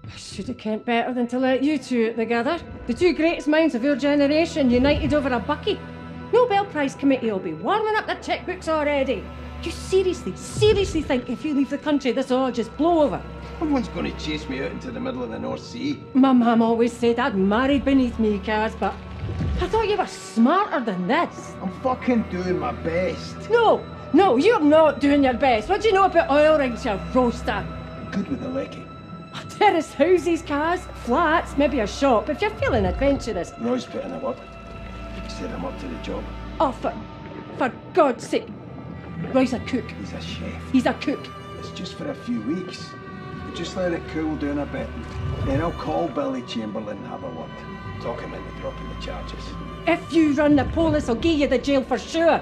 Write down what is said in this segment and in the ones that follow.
I should have kent better than to let you two out together. The two greatest minds of your generation united over a bucky. Nobel Prize committee will be warming up their checkbooks already. You seriously think if you leave the country this will all just blow over? Someone's going to chase me out into the middle of the North Sea. My mum always said I'd married beneath me, Kaz, but I thought you were smarter than this. I'm fucking doing my best. No, you're not doing your best. What do you know about oil rigs, you roaster? Good with the lecky. Terrace houses, Kaz, flats, maybe a shop, if you're feeling adventurous. Roy's put in the work. He said I'm up to the job. Oh, for God's sake. Roy's a cook. He's a chef. He's a cook. It's just for a few weeks. Just let it cool down a bit. Then I'll call Billy Chamberlain and have a word. Talk him into dropping the charges. If you run the police, I'll give you the jail for sure.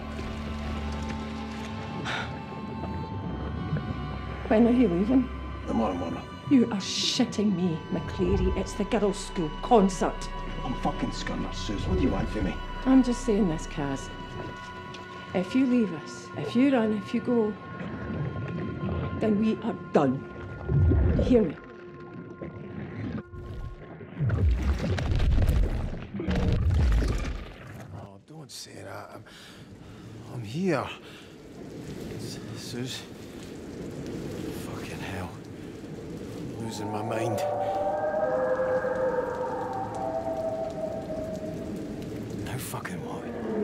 When are you leaving? Tomorrow morning. You are shitting me, McCleary. It's the girls' school concert. I'm fucking scunner, Suze. What do you want from me? I'm just saying this, Kaz. If you leave us, if you run, if you go, then we are done. You hear me? Oh, don't say that. I'm here. Suze. Fucking hell. I'm losing my mind. Now fucking what?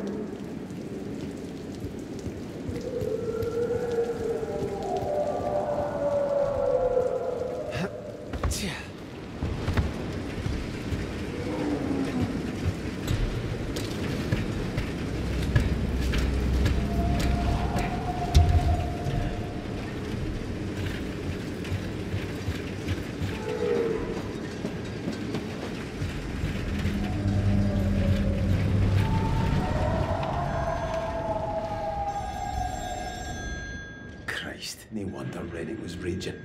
No wonder Rennick was raging.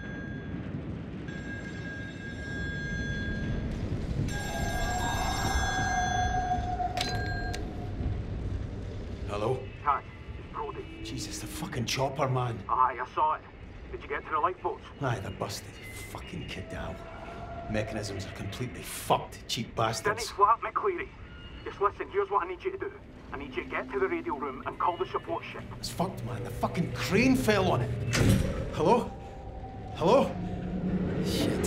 Hello? Kaz, it's Brody. Jesus, the fucking chopper, man. Aye, I saw it. Did you get to the lifeboats? Aye, they're busted. Fucking kidal. Mechanisms are completely fucked, cheap Didn't bastards. flap, McCleary. Just listen, here's what I need you to do. I need you to get to the radio room and call the support ship. It's fucked, man. The fucking crane fell on it. Hello? Hello? Shit.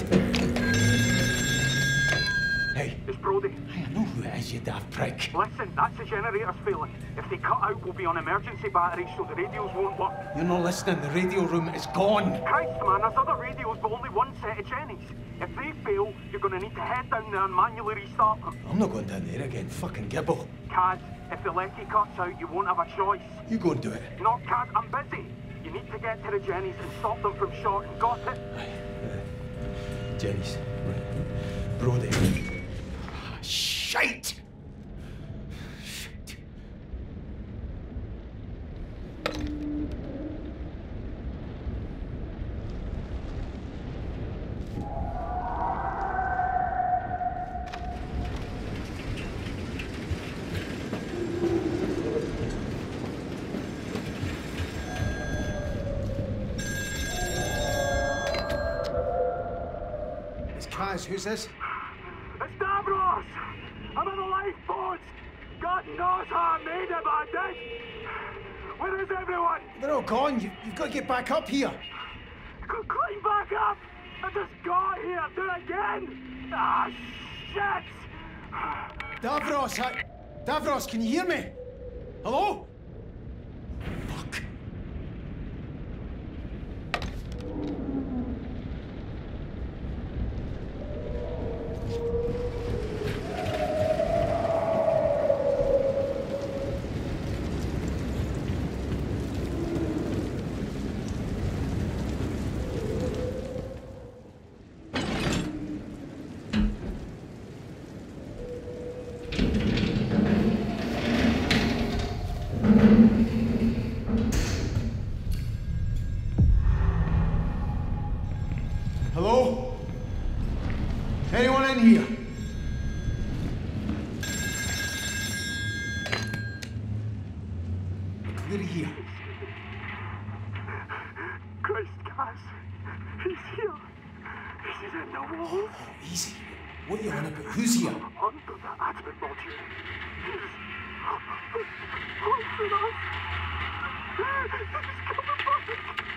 Hey. It's Brody. Hey, I know who it is, you daft prick. Listen, that's the generator's failing. If they cut out, we'll be on emergency batteries so the radios won't work. You're not listening. The radio room is gone. Christ, man, there's other radios, but only one set of Jennies. If they fail, you're going to need to head down there and manually restart them. I'm not going down there again. Fucking gibble. Kaz, if the lecky cuts out, you won't have a choice. You go and do it. No, Kaz, I'm busy. You need to get to the Jennies and stop them from shorting. Got it? Aye. Jenny's. Brody. Shite! Shit. It's Kaz, who's this? It's Davros! I'm in the lifeboats! God knows how I made it, but I did! Where is everyone? They're all gone. You've got to get back up here. Climb back up! I just got here! Do it again! Ah, shit! Davros, can you hear me? Hello? Fuck. Hello? Anyone in here? Clear here. Christ, Kaz. He's here. He's in. the walls. Oh, easy. What are you on about? Who's here? Under the admin module. He's haunting us. He's coming back.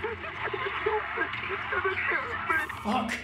He's gonna kill me. Fuck!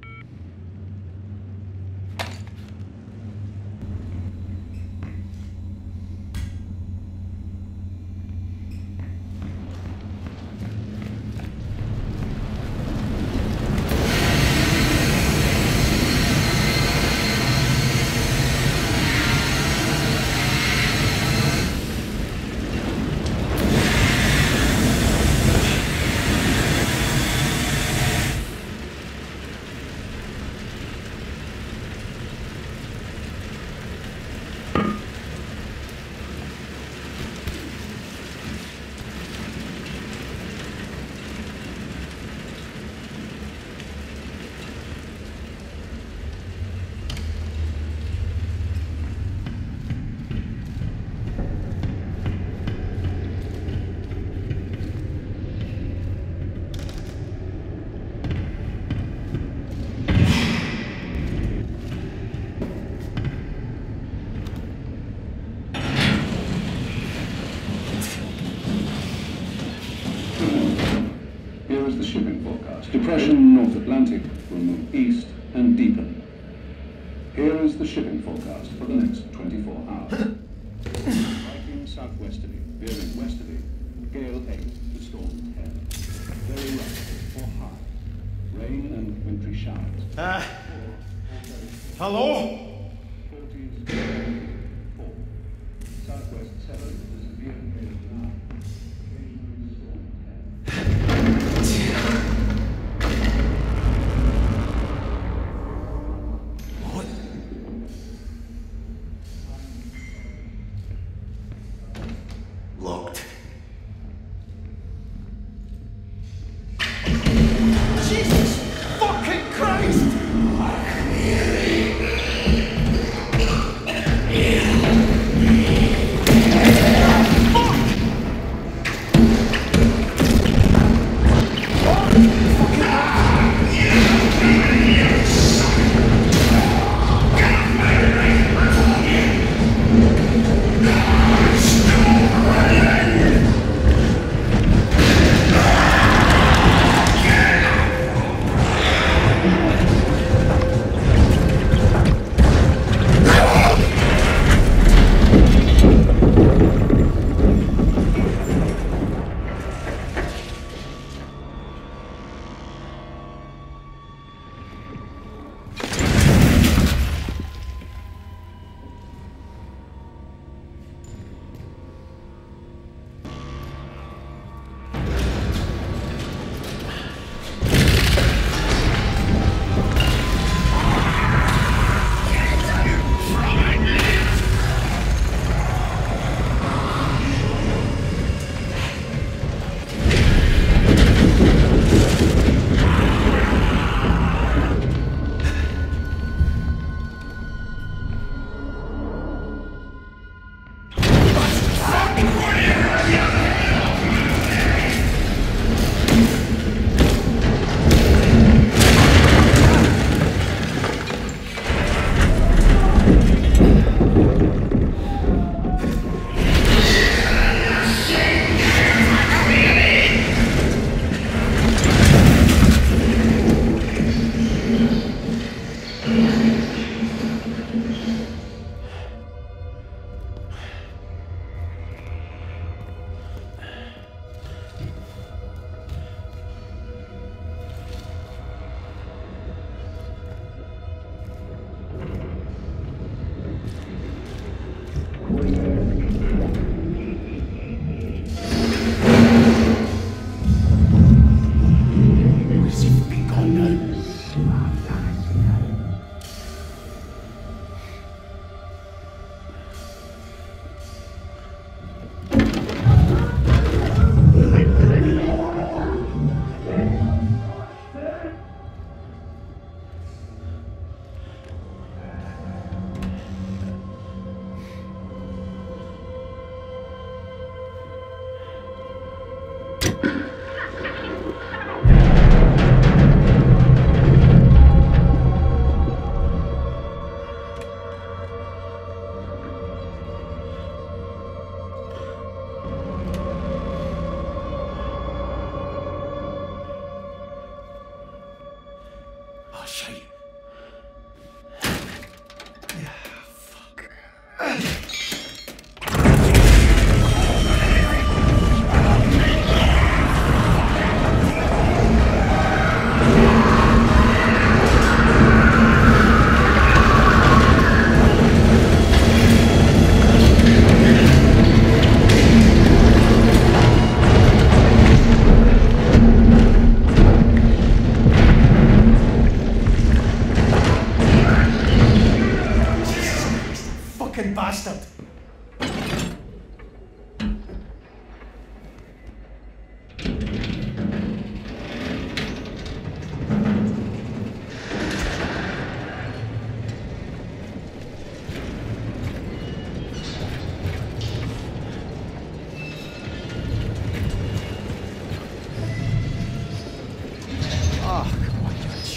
Here is the shipping forecast. Depression North Atlantic will move east and deepen. Here is the shipping forecast for the next 24 hours. Striking southwesterly, veering westerly, gale 8 to storm 10. Very rough or high. Rain and wintry showers. Hello? 40s, 4. Southwest 7 to severe gale 9. Occasionally storm 10. What? Locked. Jesus fucking Christ!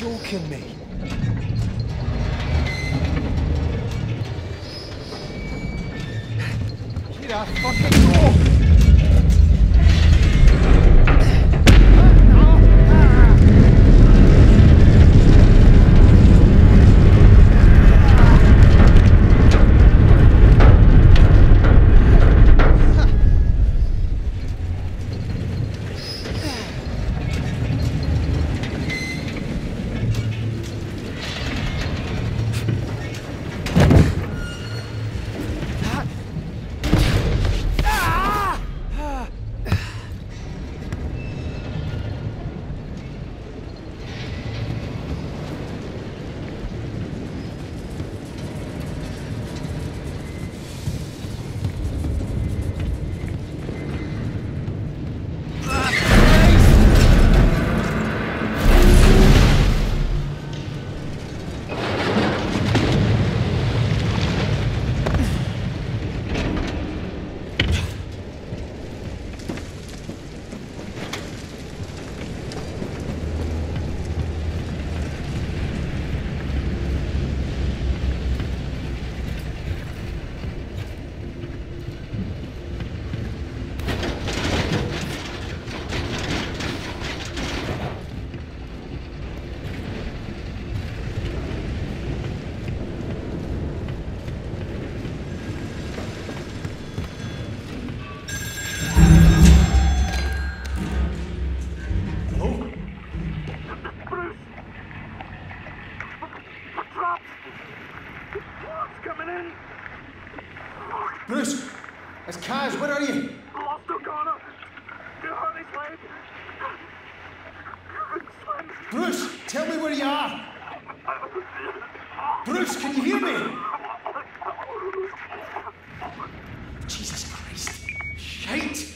joking me? Here I fucking go! Bruce! It's Kaz, where are you? Lost O'Connor. You hurt his leg. Bruce, tell me where you are! Bruce, can you hear me? Jesus Christ. Shite!